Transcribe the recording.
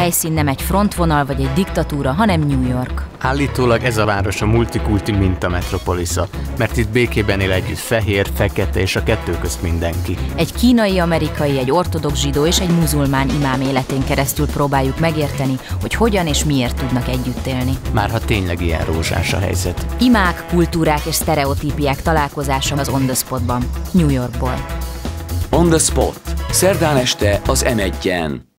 helyszín nem egy frontvonal vagy egy diktatúra, hanem New York. Állítólag ez a város a multikulti mintametropolisza, mert itt békében él együtt fehér, fekete és a kettő közt mindenki. Egy kínai-amerikai, egy ortodox zsidó és egy muzulmán imám életén keresztül próbáljuk megérteni, hogy hogyan és miért tudnak együtt élni. Márha tényleg ilyen rózsás a helyzet. Imák, kultúrák és sztereotípiák találkozása az On The Spotban, New Yorkból. On The Spot. Szerdán este az M1-en.